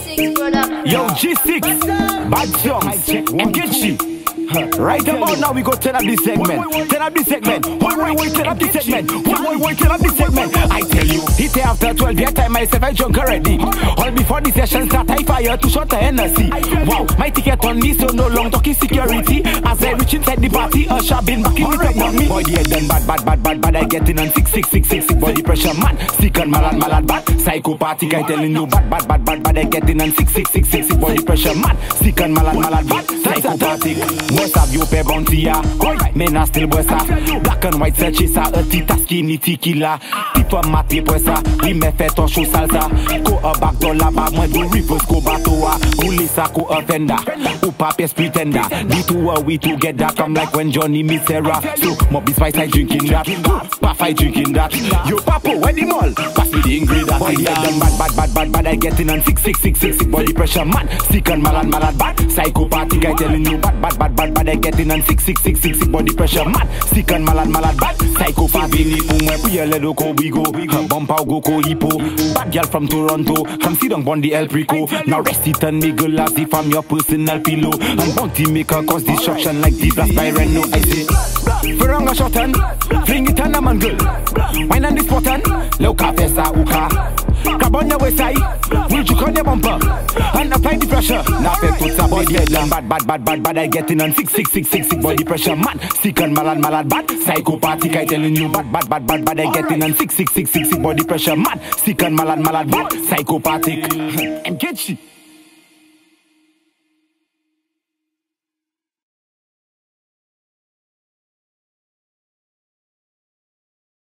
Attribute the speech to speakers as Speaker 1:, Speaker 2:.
Speaker 1: Yo, G6, Badsounds, and get she. Right about now we go turn up this segment. Turn up this segment. Wait, turn up this segment. Wait, turn up this segment. I tell you, hit it after 12 year time myself I drunk already. All before the session start I fire to shot the NSC. Wow, my ticket on me so no long talking security. As I reach inside the party, a sharp been back in the on me. Body head done bad, I get in on 6 body pressure man. Sick and malad bad. Psychopathic I telling you bad, I get in on 6 body pressure man. Sick and malad bad. Psychopathic. Most of you pay bounty ya. Men a still bossa. Black and white searches a tita skinny tequila. Tifa mate poisa. We me fait ton show salsa. Go a back door là-bas. Moi do reverse go batoa. Police a go offender. Ou papiers pretender. The two are we together. Come like when Johnny meets Sarah. So Moby Spice I drinking that. Puff I drinking that. Yo papo where the mall? Pass me the ingredient. Body done bad. I get in on 6 body pressure man. Sick and malad bad. Psychopathic I telling you bad. I get in on 6 body pressure man. Sick and malad bad. Psychopathic pour moi puis elle do ko bigo. Bump out go ko hippo. Bad girl from Toronto. Come sit down on the El Prico. Now rest it and niggle as if I'm your personal pillow. And bounty maker cause destruction like the blast by Reno. I say Ferranga shot and fling it on a man girl. Wine on this button. Look at Fessa Uka. Grab on your waist side, will you on your bumper and apply the pressure. Now I put a body head down bad. I get in on 6 body pressure man. Sick and malad bad. Psychopathic I telling you bad. I get in on 6 body pressure man. Sick and malad bad. Psychopathic and get shit.